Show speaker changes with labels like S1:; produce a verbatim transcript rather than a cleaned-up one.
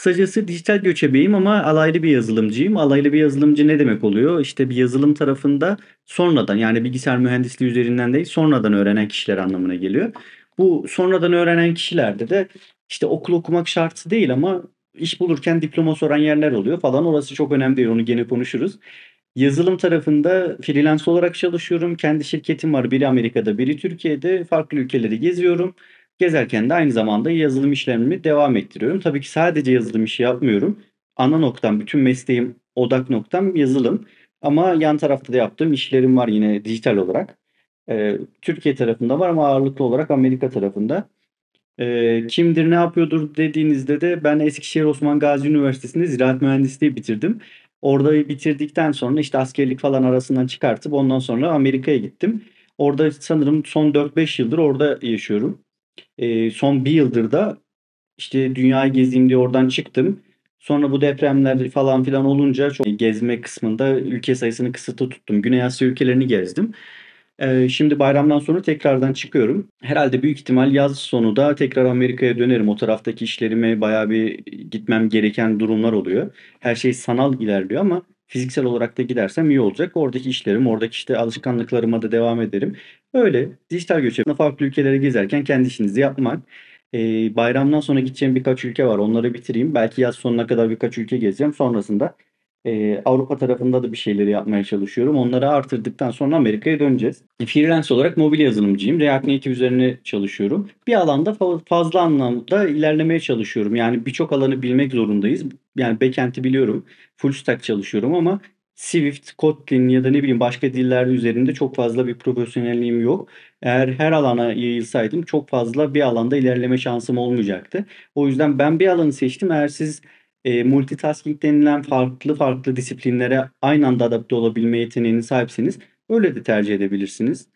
S1: Kısacası dijital göçebeyim ama alaylı bir yazılımcıyım. Alaylı bir yazılımcı ne demek oluyor? İşte bir yazılım tarafında sonradan yani bilgisayar mühendisliği üzerinden değil sonradan öğrenen kişiler anlamına geliyor. Bu sonradan öğrenen kişilerde de işte okul okumak şartı değil ama iş bulurken diploma soran yerler oluyor falan. Orası çok önemli değil. Onu gene konuşuruz. Yazılım tarafında freelance olarak çalışıyorum. Kendi şirketim var. Biri Amerika'da, biri Türkiye'de. Farklı ülkeleri geziyorum. Gezerken de aynı zamanda yazılım işlemimi devam ettiriyorum. Tabii ki sadece yazılım işi yapmıyorum. Ana noktam, bütün mesleğim, odak noktam yazılım. Ama yan tarafta da yaptığım işlerim var yine dijital olarak. Ee, Türkiye tarafında var ama ağırlıklı olarak Amerika tarafında. Ee, kimdir, ne yapıyordur dediğinizde de ben Eskişehir Osman Gazi Üniversitesi'nde ziraat mühendisliği bitirdim. Orada bitirdikten sonra işte askerlik falan arasından çıkartıp ondan sonra Amerika'ya gittim. Orada sanırım son dört beş yıldır orada yaşıyorum. Ee, son bir yıldır da işte dünyayı gezeyim diye oradan çıktım. Sonra bu depremler falan filan olunca çok gezme kısmında ülke sayısını kısıtlı tuttum. Güney Asya ülkelerini gezdim. Ee, şimdi bayramdan sonra tekrardan çıkıyorum. Herhalde büyük ihtimal yaz sonu da tekrar Amerika'ya dönerim. O taraftaki işlerime bayağı bir gitmem gereken durumlar oluyor. Her şey sanal ilerliyor ama fiziksel olarak da gidersem iyi olacak. Oradaki işlerim, oradaki işte alışkanlıklarıma da devam ederim. Öyle dijital göçebe farklı ülkelere gezerken kendi işinizi yapmak. Ee, bayramdan sonra gideceğim birkaç ülke var. Onları bitireyim. Belki yaz sonuna kadar birkaç ülke gezeceğim. Sonrasında e, Avrupa tarafında da bir şeyleri yapmaya çalışıyorum. Onları artırdıktan sonra Amerika'ya döneceğiz. E, Freelance olarak mobil yazılımcıyım. React Native üzerine çalışıyorum. Bir alanda fa- fazla anlamda ilerlemeye çalışıyorum. Yani birçok alanı bilmek zorundayız. Yani backend'i biliyorum. Full stack çalışıyorum ama Swift, Kotlin ya da ne bileyim başka diller üzerinde çok fazla bir profesyonelliğim yok. Eğer her alana yayılsaydım çok fazla bir alanda ilerleme şansım olmayacaktı. O yüzden ben bir alanı seçtim. Eğer siz e, multitasking denilen farklı farklı disiplinlere aynı anda adapte olabilme yeteneğine sahipseniz öyle de tercih edebilirsiniz.